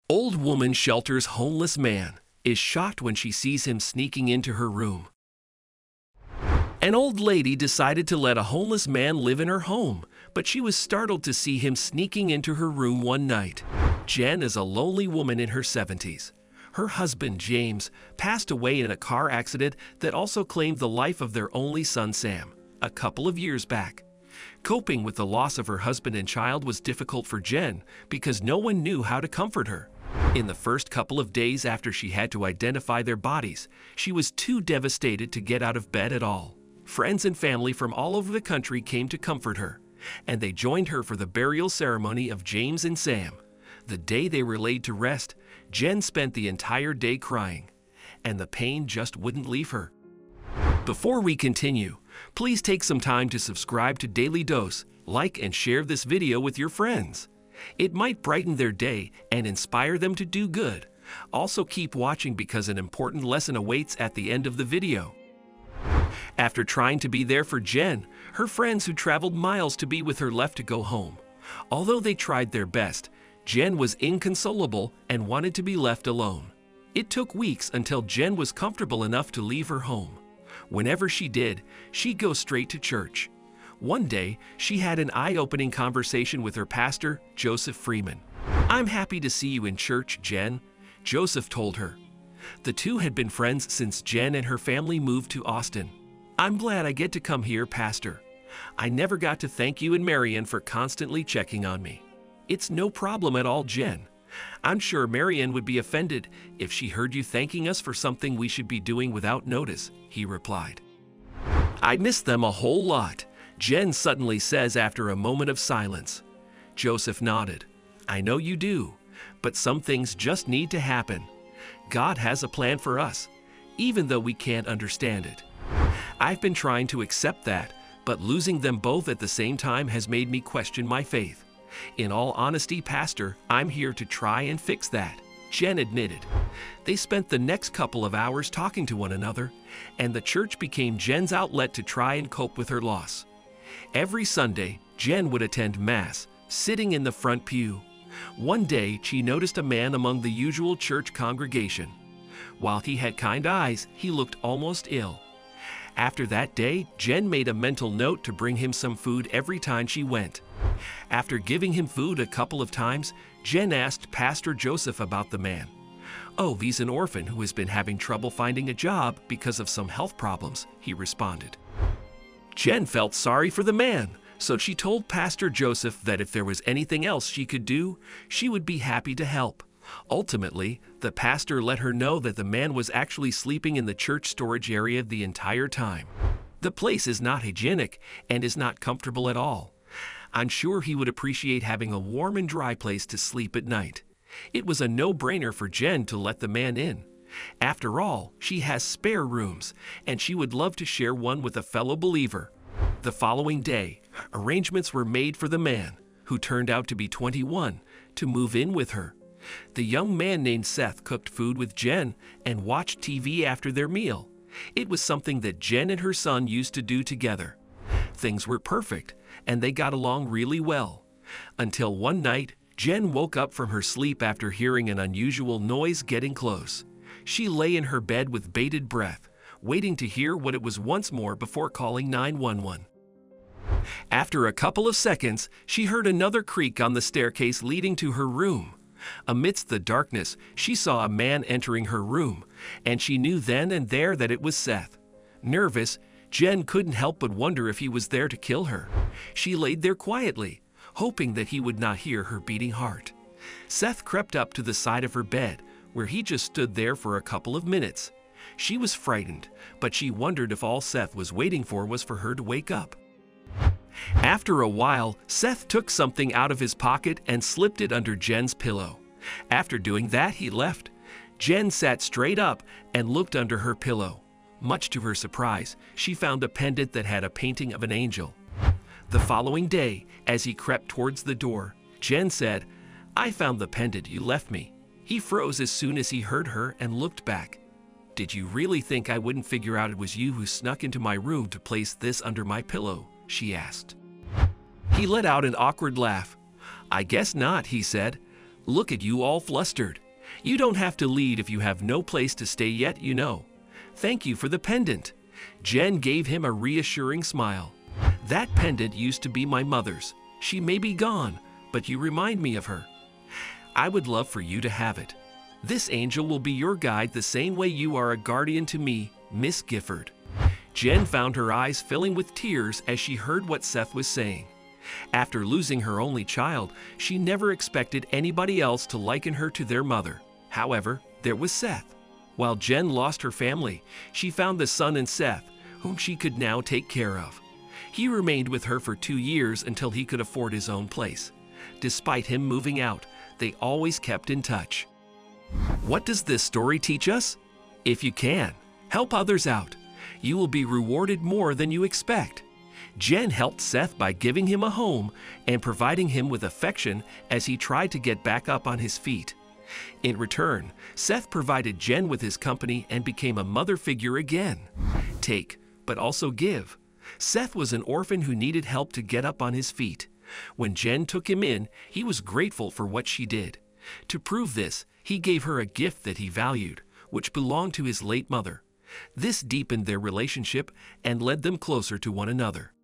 Old woman shelters homeless man, is shocked when she sees him sneaking into her room. An old lady decided to let a homeless man live in her home, but she was startled to see him sneaking into her room one night. Jen is a lonely woman in her 70s. Her husband, James, passed away in a car accident that also claimed the life of their only son, Sam, a couple of years back. Coping with the loss of her husband and child was difficult for Jen because no one knew how to comfort her. In the first couple of days after she had to identify their bodies, she was too devastated to get out of bed at all. Friends and family from all over the country came to comfort her, and they joined her for the burial ceremony of James and Sam. The day they were laid to rest, Jen spent the entire day crying, and the pain just wouldn't leave her. Before we continue, please take some time to subscribe to Daily Dose, like and share this video with your friends. It might brighten their day and inspire them to do good. Also keep watching because an important lesson awaits at the end of the video. After trying to be there for Jen, her friends who traveled miles to be with her left to go home. Although they tried their best, Jen was inconsolable and wanted to be left alone. It took weeks until Jen was comfortable enough to leave her home. Whenever she did, she'd go straight to church. One day, she had an eye-opening conversation with her pastor, Joseph Freeman. "I'm happy to see you in church, Jen," Joseph told her. The two had been friends since Jen and her family moved to Austin. "I'm glad I get to come here, Pastor. I never got to thank you and Marian for constantly checking on me." "It's no problem at all, Jen. I'm sure Marian would be offended if she heard you thanking us for something we should be doing without notice," he replied. "I miss them a whole lot," Jen suddenly says after a moment of silence. Joseph nodded. "I know you do, but some things just need to happen. God has a plan for us, even though we can't understand it. I've been trying to accept that, but losing them both at the same time has made me question my faith. In all honesty, Pastor, I'm here to try and fix that," Jen admitted. They spent the next couple of hours talking to one another, and the church became Jen's outlet to try and cope with her loss. Every Sunday, Jen would attend Mass, sitting in the front pew. One day, she noticed a man among the usual church congregation. While he had kind eyes, he looked almost ill. After that day, Jen made a mental note to bring him some food every time she went. After giving him food a couple of times, Jen asked Pastor Joseph about the man. "Oh, he's an orphan who has been having trouble finding a job because of some health problems," he responded. Jen felt sorry for the man, so she told Pastor Joseph that if there was anything else she could do, she would be happy to help. Ultimately, the pastor let her know that the man was actually sleeping in the church storage area the entire time. "The place is not hygienic and is not comfortable at all. I'm sure he would appreciate having a warm and dry place to sleep at night." It was a no-brainer for Jen to let the man in. After all, she has spare rooms, and she would love to share one with a fellow believer. The following day, arrangements were made for the man, who turned out to be 21, to move in with her. The young man named Seth cooked food with Jen and watched TV after their meal. It was something that Jen and her son used to do together. Things were perfect, and they got along really well. Until one night, Jen woke up from her sleep after hearing an unusual noise getting close. She lay in her bed with bated breath, waiting to hear what it was once more before calling 911. After a couple of seconds, she heard another creak on the staircase leading to her room. Amidst the darkness, she saw a man entering her room, and she knew then and there that it was Seth. Nervous, Jen couldn't help but wonder if he was there to kill her. She laid there quietly, hoping that he would not hear her beating heart. Seth crept up to the side of her bed, where he just stood there for a couple of minutes. She was frightened, but she wondered if all Seth was waiting for was for her to wake up. After a while, Seth took something out of his pocket and slipped it under Jen's pillow. After doing that, he left. Jen sat straight up and looked under her pillow. Much to her surprise, she found a pendant that had a painting of an angel. The following day, as he crept towards the door, Jen said, "I found the pendant you left me." He froze as soon as he heard her and looked back. "Did you really think I wouldn't figure out it was you who snuck into my room to place this under my pillow?" she asked. He let out an awkward laugh. "I guess not," he said. Look at you all flustered. You don't have to lead if you have no place to stay yet, you know. Thank you for the pendant." Jen gave him a reassuring smile. "That pendant used to be my mother's. She may be gone, but you remind me of her. I would love for you to have it. This angel will be your guide the same way you are a guardian to me, Miss Gifford." Jen found her eyes filling with tears as she heard what Seth was saying. After losing her only child, she never expected anybody else to liken her to their mother. However, there was Seth. While Jen lost her family, she found the son in Seth, whom she could now take care of. He remained with her for 2 years until he could afford his own place. Despite him moving out, they always kept in touch. What does this story teach us? If you can, help others out. You will be rewarded more than you expect. Jen helped Seth by giving him a home and providing him with affection as he tried to get back up on his feet. In return, Seth provided Jen with his company and became a mother figure again. Take, but also give. Seth was an orphan who needed help to get up on his feet. When Jen took him in, he was grateful for what she did. To prove this, he gave her a gift that he valued, which belonged to his late mother. This deepened their relationship and led them closer to one another.